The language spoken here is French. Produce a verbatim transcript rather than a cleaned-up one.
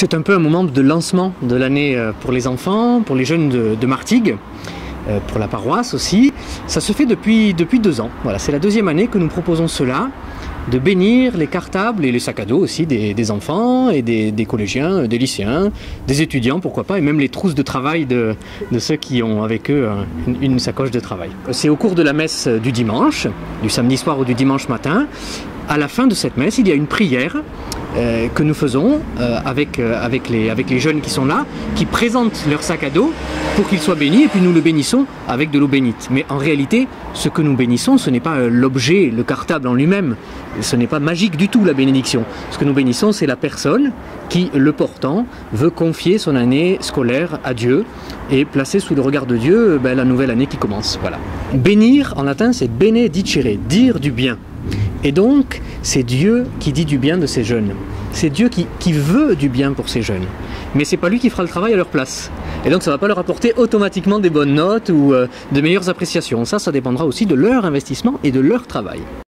C'est un peu un moment de lancement de l'année pour les enfants, pour les jeunes de, de Martigues, pour la paroisse aussi. Ça se fait depuis, depuis deux ans. Voilà, c'est la deuxième année que nous proposons cela, de bénir les cartables et les sacs à dos aussi des, des enfants et des, des collégiens, des lycéens, des étudiants, pourquoi pas, et même les trousses de travail de, de ceux qui ont avec eux une, une sacoche de travail. C'est au cours de la messe du dimanche, du samedi soir ou du dimanche matin. À la fin de cette messe, il y a une prière euh, que nous faisons euh, avec, euh, avec, les, avec les jeunes qui sont là, qui présentent leur sac à dos pour qu'ils soient bénis, et puis nous le bénissons avec de l'eau bénite. Mais en réalité, ce que nous bénissons, ce n'est pas euh, l'objet, le cartable en lui-même, ce n'est pas magique du tout la bénédiction. Ce que nous bénissons, c'est la personne qui, le portant, veut confier son année scolaire à Dieu et placer sous le regard de Dieu ben, la nouvelle année qui commence. Voilà. Bénir, en latin, c'est benedicere, dire du bien. Et donc, c'est Dieu qui dit du bien de ces jeunes. C'est Dieu qui, qui veut du bien pour ces jeunes. Mais c'est pas lui qui fera le travail à leur place. Et donc, ça ne va pas leur apporter automatiquement des bonnes notes ou euh, de meilleures appréciations. Ça, ça dépendra aussi de leur investissement et de leur travail.